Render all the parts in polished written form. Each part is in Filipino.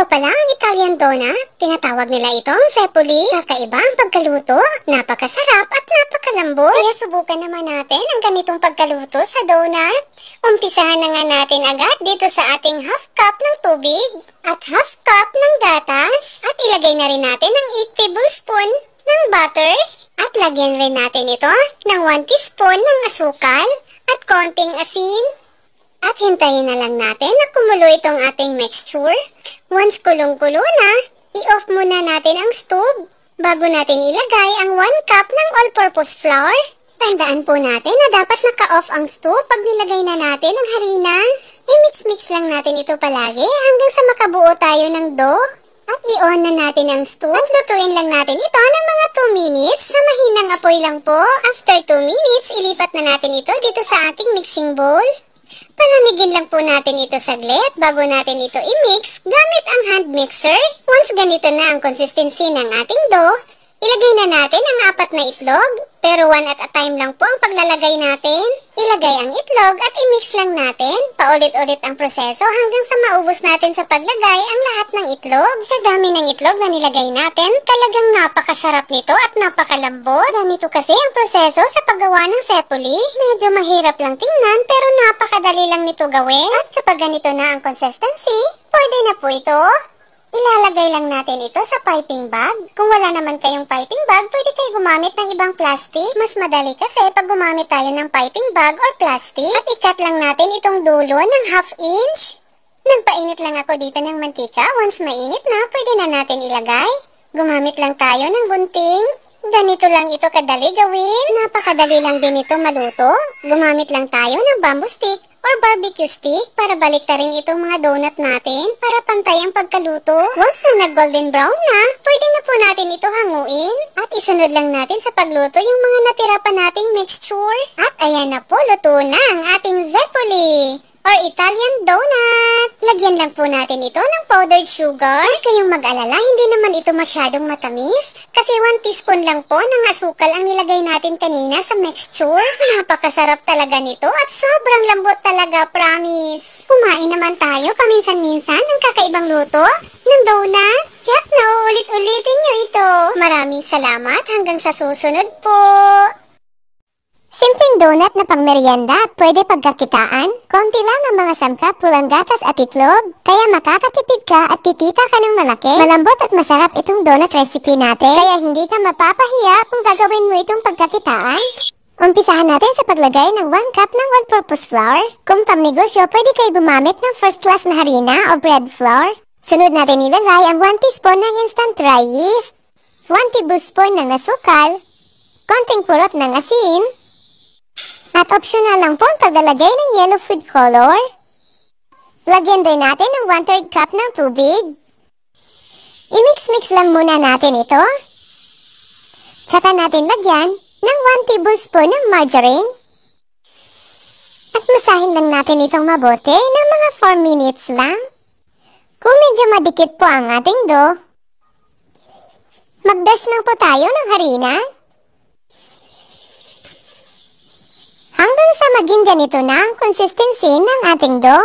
Ito pala ang Italian donut. Tinatawag nila itong Zepoli. Kakaiba ang pagkaluto, napakasarap at napakalambot. Kaya subukan naman natin ang ganitong pagkaluto sa donut. Umpisahan na nga natin agad dito sa ating half cup ng tubig at half cup ng gatas. At ilagay na rin natin ang 8 tablespoon ng butter. At lagyan rin natin ito ng 1 teaspoon ng asukal at konting asin. At hintayin na lang natin na kumulo itong ating mixture. Once kulong-kulo na, i-off muna natin ang stove bago natin ilagay ang 1 cup ng all-purpose flour. Tandaan po natin na dapat naka-off ang stove pag nilagay na natin ang harina. I-mix-mix lang natin ito palagi hanggang sa makabuo tayo ng dough. At i-on na natin ang stove at lutuin lang natin ito ng mga 2 minutes sa mahinang apoy lang po. After 2 minutes, ilipat na natin ito dito sa ating mixing bowl. Palamigin lang po natin ito saglit bago natin ito i-mix gamit ang hand mixer. Once ganito na ang consistency ng ating dough, ilagay na natin ang 4 na itlog, pero 1 at a time lang po ang paglalagay natin. Ilagay ang itlog at i-mix lang natin. Paulit-ulit ang proseso hanggang sa maubos natin sa paglagay ang lahat ng itlog. Sa dami ng itlog na nilagay natin, talagang napakasarap nito at napakalambot. Ganito kasi ang proseso sa paggawa ng Zepoli. Medyo mahirap lang tingnan pero napakadali lang nito gawin. At kapag ganito na ang consistency, pwede na po ito. Ilalagay lang natin ito sa piping bag. Kung wala naman kayong piping bag, pwede kayo gumamit ng ibang plastic. Mas madali kasi pag gumamit tayo ng piping bag or plastic. At ikat lang natin itong dulo ng 1/2 inch. Nagpainit lang ako dito ng mantika. Once mainit na, pwede na natin ilagay. Gumamit lang tayo ng gunting. Ganito lang ito kadali gawin. Napakadali lang din ito maluto. Gumamit lang tayo ng bamboo stick or barbecue stick para baliktarin itong mga donut natin para pantay ang pagkaluto. Once na nag-golden brown na, pwede na po natin ito hanguin. At isunod lang natin sa pagluto yung mga natira pa nating mixture. At ayan na po, luto na ang ating Zepoli or Italian donut. Lagyan lang po natin ito ng powdered sugar. Huwag kayong mag-alala, hindi naman ito masyadong matamis. Kasi 1 teaspoon lang po ng asukal ang nilagay natin kanina sa mixture. Napakasarap talaga nito at sobrang lambot talaga, promise. Kumain naman tayo paminsan-minsan ng kakaibang luto ng donut. Jack, na ulit-ulitin nyo ito. Maraming salamat, hanggang sa susunod po. Simpleng donut na pangmeryenda at pwede pagkakitaan. Konti lang ang mga sangkap, pulang gatas at itlog. Kaya makakatipid ka at kikita ka ng malaki. Malambot at masarap itong donut recipe natin. Kaya hindi ka mapapahiya kung gagawin mo itong pagkakitaan. Umpisahan natin sa paglagay ng 1 cup ng all-purpose flour. Kung pamnegosyo, pwede kayo gumamit ng first class na harina o bread flour. Sunod natin ilagay ang 1 teaspoon ng instant dry yeast, 1 tablespoon ng asukal, konting purot ng asin, at optional lang po ang paglalagay ng yellow food color. Lagyan rin natin ng 1/3 cup ng tubig. I-mix-mix lang muna natin ito. Tsaka natin lagyan ng 1 tablespoon ng margarine. At masahin lang natin itong mabuti ng mga 4 minutes lang. Kung medyo madikit po ang ating dough, magdash lang po tayo ng harina. Hanggang sa maging ganito na ang consistency ng ating dough.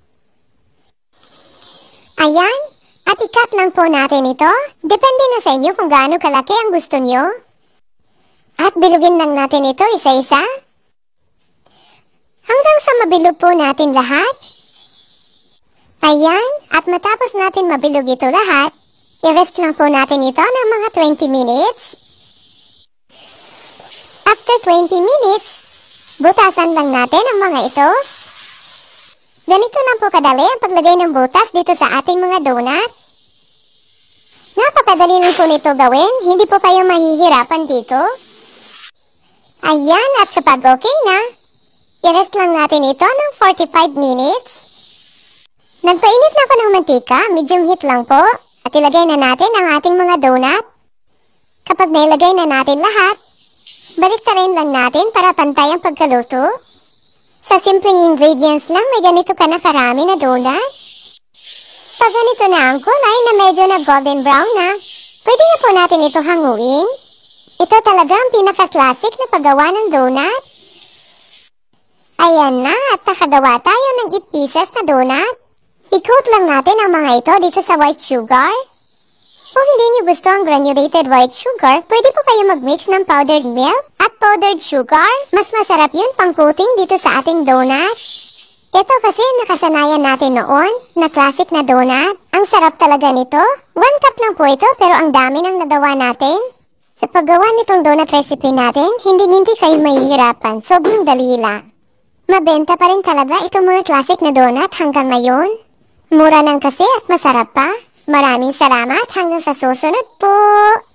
Ayan, at ikat lang po natin ito. Depende na sa inyo kung gaano kalaki ang gusto nyo. At bilugin lang natin ito isa-isa. Hanggang sa mabilog po natin lahat. Ayan, at matapos natin mabilog ito lahat, i-rest lang po natin ito ng mga 20 minutes. After 20 minutes, butasan lang natin ang mga ito. Ganito lang po kadali ang paglagay ng butas dito sa ating mga donut. Napakadali lang po nito gawin, hindi po kayo mahihirapan dito. Ayan, at kapag okay na, i-rest lang natin ito ng 45 minutes. Nagpainit na ako ng mantika, medium heat lang po, at ilagay na natin ang ating mga donut. Kapag nailagay na natin lahat, baliktarin lang natin para pantay ang pagkaluto. Sa simpleng ingredients lang, may ganito ka na karami na donut. Pag ganito na ang kulay na medyo na golden brown na, pwede na po natin ito hanguin. Ito talaga ang pinaka-classic na paggawa ng donut. Ayan na, at nakagawa tayo ng 8 pieces na donut. I-coat lang natin ang mga ito dito sa white sugar. Kung hindi niyo gusto ang granulated white sugar, pwede po kayo mag-mix ng powdered milk at powdered sugar. Mas masarap yun pang coating dito sa ating donut. Ito kasi nakasanayan natin noon na classic na donut. Ang sarap talaga nito. 1 cup lang po ito pero ang dami nang nagawa natin. Sa paggawa nitong donut recipe natin, hindi kayo mahihirapan. Sobrang dali lang. Mabenta pa rin talaga itong mga classic na donut hanggang ngayon. Mura lang kasi at masarap pa. Maraming salamat hanggang sa susunod po!